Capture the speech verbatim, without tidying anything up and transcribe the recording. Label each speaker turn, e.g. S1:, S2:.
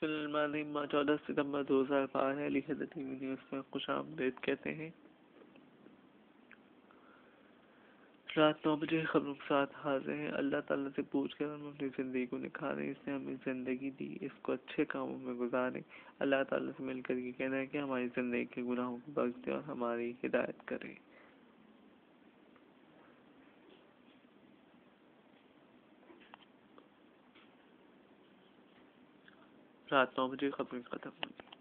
S1: बिस्मिल्लाहिर्रहमानिर्रहीम। चौदह सितंबर दो हजार बारह लिखे टीवी न्यूज़ में खुश आमदीद कहते हैं। रात नौ बजे खबरों के साथ हाजिर हैं। अल्लाह ताला से पूछ कर हम अपनी ज़िंदगी को निखारें, इसने हमें ज़िंदगी दी, इसको अच्छे कामों में गुजारें। अल्लाह ताला से मिलकर ये कहना है कि हमारी ज़िंदगी के गुनाहों को बख्श दे और हमारी हिदायत करे। रात नौ बजे खबरें खत्म हुई।